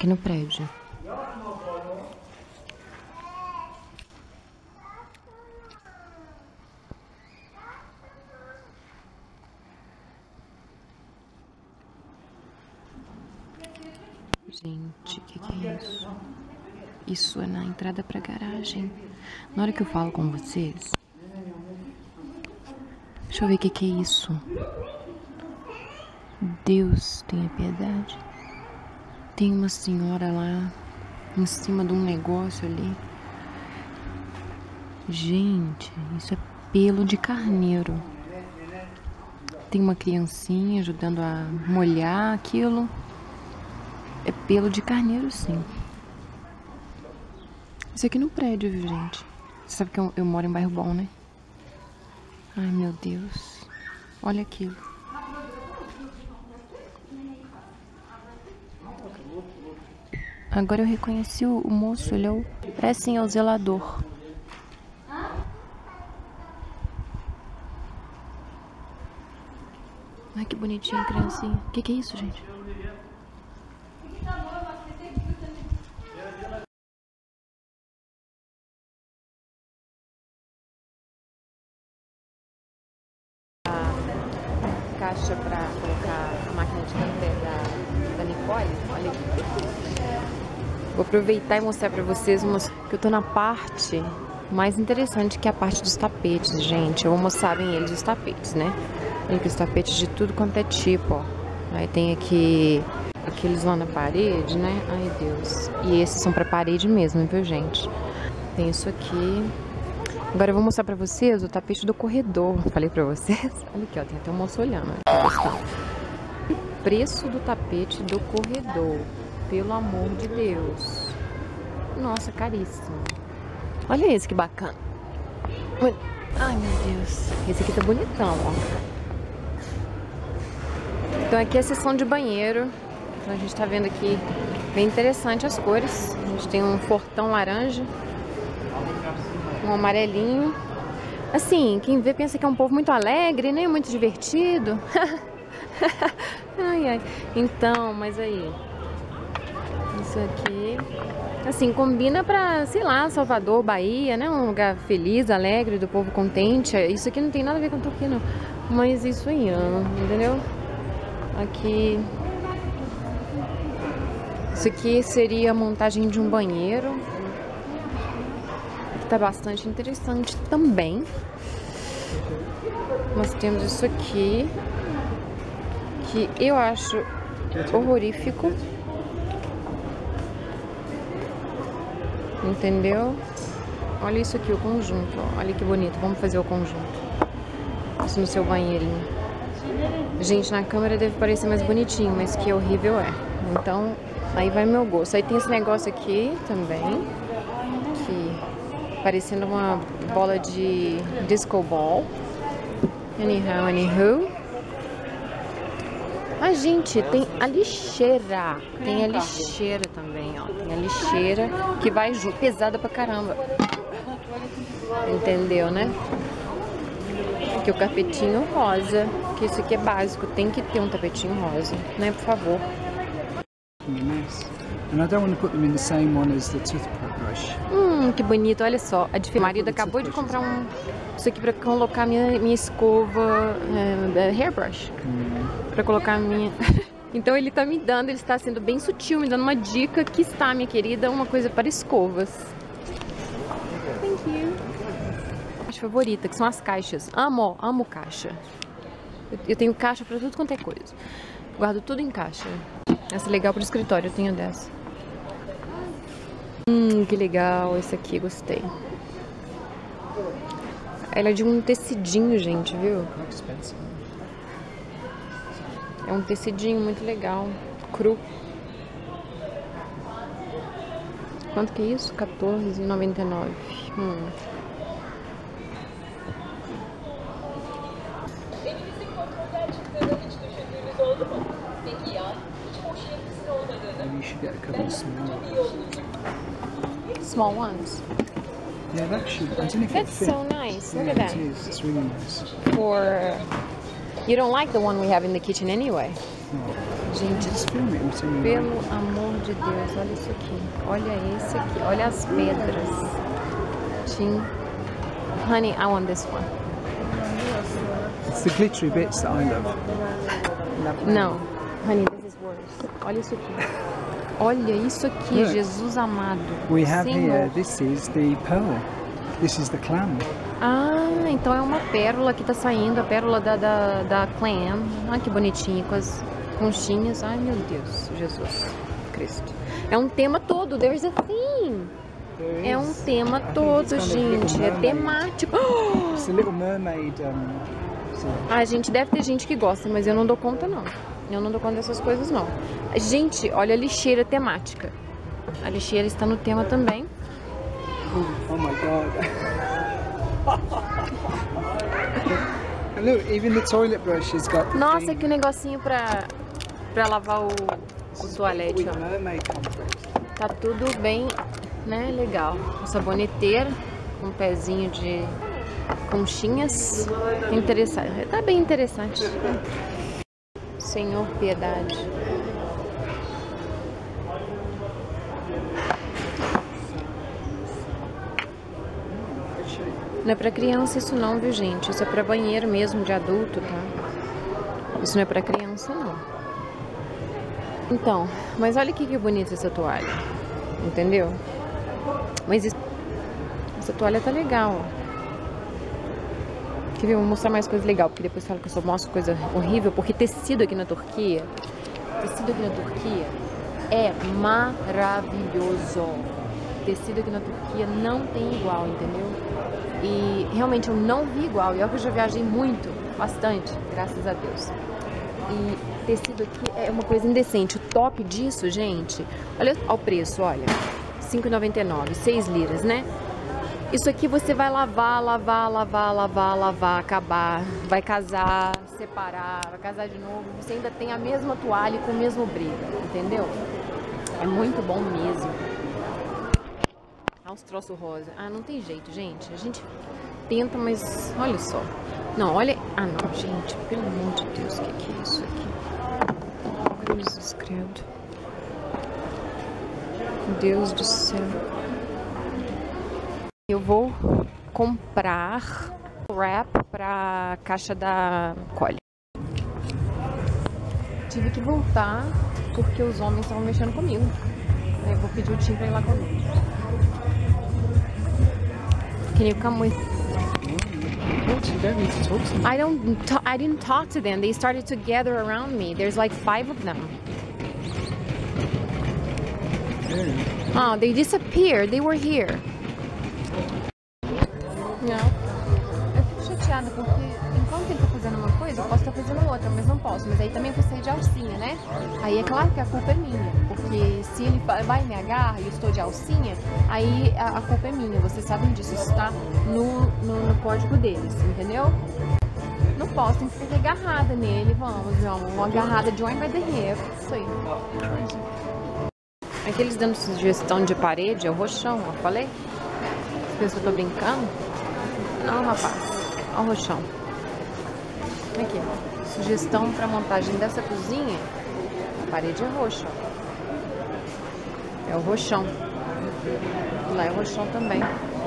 aqui no prédio. Gente, o que é isso? Isso é na entrada pra garagem. Na hora que eu falo com vocês... Deixa eu ver o que é isso. Deus tenha piedade. Tem uma senhora lá em cima de um negócio ali. Gente, isso é pelo de carneiro. Tem uma criancinha ajudando a molhar aquilo. É pelo de carneiro, sim. Isso aqui no prédio, viu, gente? Você sabe que eu moro em bairro bom, né? Ai, meu Deus. Olha aquilo. Agora eu reconheci o moço, ele é o... Parece sim, é o zelador. Ai, que bonitinha a criancinha. O que é isso, gente? Caixa pra colocar a máquina de café da Nicole. Olha aqui. Vou aproveitar e mostrar pra vocês que eu tô na parte mais interessante, que é a parte dos tapetes, gente. Eu vou mostrar bem eles os tapetes, né? Olha aqui os tapetes de tudo quanto é tipo, ó. Aí tem aqui aqueles lá na parede, né? Ai, Deus. E esses são pra parede mesmo, viu, gente? Tem isso aqui. Agora eu vou mostrar pra vocês o tapete do corredor. Falei pra vocês. Olha aqui, ó. Tem até um moço olhando. O preço do tapete do corredor. Pelo amor de Deus. Nossa, caríssimo. Olha esse que bacana. Ai, meu Deus. Esse aqui tá bonitão, ó. Então aqui é a seção de banheiro. Então a gente tá vendo aqui bem interessante as cores. A gente tem um fortão laranja. Um amarelinho. Assim, quem vê pensa que é um povo muito alegre, né? Muito divertido. Ai, ai. Então, mas aí... Isso aqui... Assim, combina pra, sei lá, Salvador, Bahia, né? Um lugar feliz, alegre, do povo contente. Isso aqui não tem nada a ver com Turquia, não. Mas isso aí, entendeu? Aqui... Isso aqui seria a montagem de um banheiro. Tá bastante interessante também. Nós temos isso aqui, que eu acho horrorífico. Entendeu? Olha isso aqui, o conjunto, ó. Olha que bonito, vamos fazer o conjunto. Isso no seu banheirinho. Gente, na câmera deve parecer mais bonitinho, mas que horrível é. Então, aí vai meu gosto. Aí tem esse negócio aqui também, que... parecendo uma bola de disco ball. Anywho. Ah, gente, tem a lixeira. Tem a lixeira também, ó. Tem a lixeira que vai junto. Pesada pra caramba. Entendeu, né? Aqui o tapetinho rosa. Que isso aqui é básico. Tem que ter um tapetinho rosa, né? Por favor. And I don't want to put them in the same one as the toothbrush. Que bonito, olha só. A marido acabou de comprar isso aqui pra colocar minha escova, hairbrush. Pra colocar minha... Então ele tá me dando, ele está sendo bem sutil, me dando uma dica que está, minha querida, uma coisa para escovas. Thank you. Minha favorita, que são as caixas. Amo caixa. Eu tenho caixa pra tudo quanto é coisa. Guardo tudo em caixa. Essa é legal pro escritório, eu tenho dessa. Que legal, esse aqui, gostei. Ela é de um tecidinho, gente, viu? É um tecidinho muito legal, cru. Quanto que é isso? R$14,99. Maybe you should get a couple of Small ones. Yeah, that should. I don't know if it That's fit. so nice. Look Yeah, at that. it is. It's really nice. For you don't like the one we have in the kitchen anyway. Oh. Gente, pelo amor de Deus, olha isso aqui. Olha esse aqui. Olha as pedras. Tim. Honey, I want this one. It's the glittery bits that I love. Não. Honey, this is worse. Olha isso aqui. Olha isso aqui, Look. Jesus amado. We have Senhor. here, this is the pearl. This is the clam. Ah, então é uma pérola que tá saindo, a pérola da clam. Ah, que bonitinha, com as conchinhas. Ai, meu Deus, Jesus Cristo. É um tema todo, there's a theme. É um tema todo, gente. É temático. It's a little mermaid. Ah, gente, deve ter gente que gosta, mas eu não dou conta, não. Eu não dou conta dessas coisas, não. Gente, olha a lixeira temática. A lixeira está no tema também. Oh my God. And look, even the toilet brush has got the Nossa, theme que negocinho pra lavar o toalete, with ó. mermaid complex. Tá tudo bem, né? Legal. A saboneteira, um pezinho de conchinhas. Interessante. Tá bem interessante. Senhor, piedade. Não é pra criança isso não, viu, gente? Isso é pra banheiro mesmo, de adulto, tá? Isso não é pra criança, não. Então, mas olha que bonita essa toalha. Entendeu? Mas essa toalha tá legal, ó. Quer ver? Eu vou mostrar mais coisa legal, porque depois fala que eu só mostro coisa horrível, porque tecido aqui na Turquia é maravilhoso. Tecido aqui na Turquia não tem igual, entendeu? E realmente eu não vi igual. E olha que eu já viajei muito, bastante, graças a Deus. E tecido aqui é uma coisa indecente. O top disso, gente, olha o preço, olha. R$5,99, 6 liras, né? Isso aqui você vai lavar, acabar, vai casar, separar, vai casar de novo. Você ainda tem a mesma toalha com o mesmo brilho, entendeu? É muito bom mesmo. Olha os troços rosa. Ah, não tem jeito, gente. A gente tenta, mas olha só. Não, olha... Ah, não, gente. Pelo amor de Deus, o que é isso aqui? Cruzes, credo. Deus do céu. Eu vou comprar wrap pra caixa da Collie. Tive que voltar porque os homens estavam mexendo comigo. Eu vou pedir o Tim pra ir lá comigo. Can you come with? What? You don't need to talk to me. I didn't talk to them. They started to gather around me. There's like 5 of them. Yeah. Oh, they disappeared. They were here. Não. Eu fico chateada porque enquanto ele tá fazendo uma coisa, eu posso estar fazendo outra, mas não posso. Mas aí também eu vou sair de alcinha, né? Aí é claro que a culpa é minha, porque se ele vai e me agarra e eu estou de alcinha, aí a culpa é minha. Vocês sabem disso, isso está no código deles, entendeu? Não posso, tem que ficar agarrada nele. Vamos, uma agarrada join by the hip. Isso aí. Aqui eles dando sugestão de parede, é o roxão, ó, falei? Você pensa que eu tô brincando? Não, rapaz. Olha o roxão. Aqui. Sugestão para montagem dessa cozinha. A parede é roxa. É o roxão. Lá é o roxão também.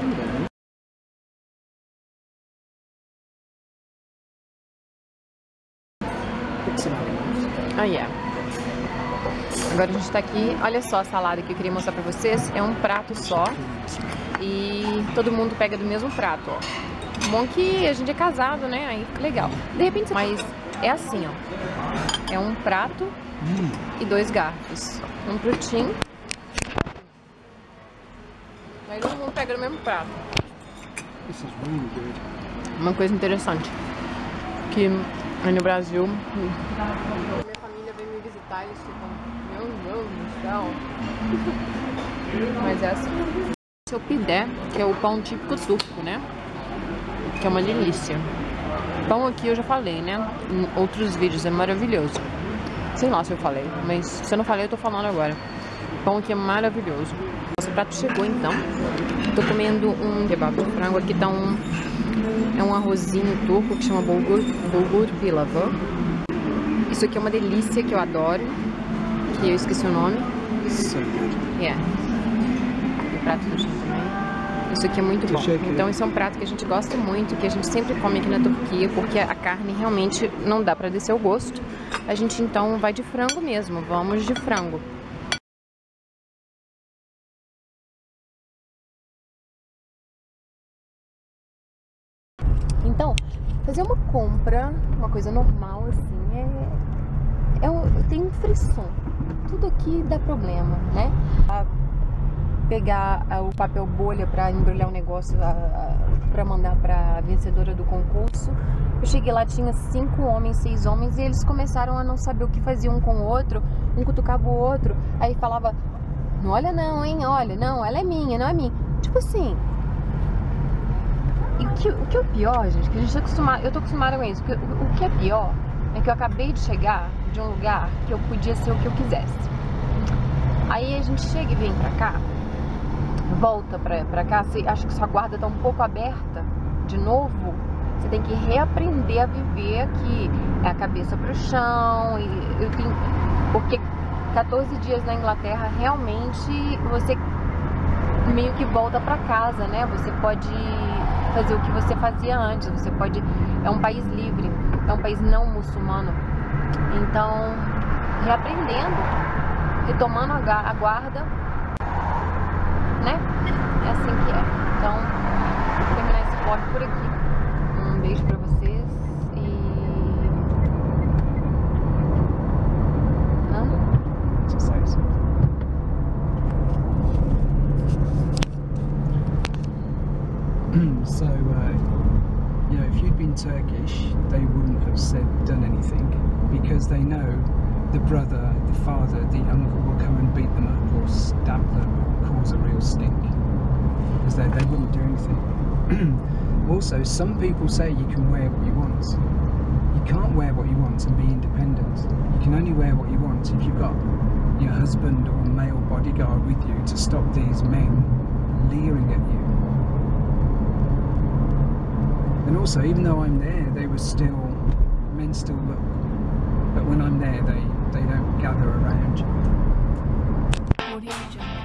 Ah, yeah. Agora a gente tá aqui. Olha só a salada que eu queria mostrar pra vocês. É um prato só. E todo mundo pega do mesmo prato, ó. Bom que a gente é casado, né? Aí fica legal. De repente, mas é assim, ó. É um prato e 2 garfos. Um pro Tim. Aí todo mundo pega do mesmo prato. This is really good. Uma coisa interessante. Que aí no Brasil... Minha família vem me visitar e eles ficam... Meu Deus do céu. Mas é assim. Esse é o pidé, que é o pão típico turco, né? Que é uma delícia. Pão aqui eu já falei, né? Em outros vídeos, é maravilhoso. Sei lá se eu falei, mas se eu não falei, eu tô falando agora. Pão aqui é maravilhoso. Nosso prato chegou então. Tô comendo um kebab de frango. Aqui tá é um arrozinho turco que chama bulgur pilavı. Isso aqui é uma delícia que eu adoro. que eu esqueci o nome. So good. Yeah. E o prato do chão também. Isso aqui é muito bom. Então esse é um prato que a gente gosta muito, que a gente sempre come aqui na Turquia, porque a carne realmente não dá pra descer o gosto. A gente então vai de frango mesmo, vamos de frango. Então, fazer uma compra, uma coisa normal assim, tem frição. Tudo aqui dá problema, né? Pegar o papel bolha para embrulhar o negócio para mandar para a vencedora do concurso. Eu cheguei lá, tinha 5 homens, 6 homens, e eles começaram a não saber o que faziam um com o outro, um cutucava o outro, aí falava, não olha não, hein, olha, não, ela é minha, não é minha. Tipo assim, e o que é o pior, gente, que a gente tá acostumado, eu tô acostumada com isso, o que é pior é que eu acabei de chegar de um lugar que eu podia ser o que eu quisesse. Aí a gente chega e vem pra cá, volta pra cá, acha que sua guarda tá um pouco aberta de novo, você tem que reaprender a viver aqui, é a cabeça pro chão, e eu tenho, porque 14 dias na Inglaterra realmente você meio que volta pra casa, né? Você pode fazer o que você fazia antes, você pode, é um país livre, é um país não muçulmano, então reaprendendo, retomando a guarda, né? É assim que é. Então, vou terminar esse vlog por aqui. Um beijo pra vocês e... So, you know, if you'd been Turkish, they wouldn't have done anything, because they know the brother, the father, the uncle will come and beat them up or stab them or cause a real stink, because they wouldn't do anything. Also, some people say you can wear what you want. You can't wear what you want and be independent. You can only wear what you want if you've got your husband or male bodyguard with you to stop these men leering at you. And also, even though I'm there, men still look. But when I'm there, they don't gather around you.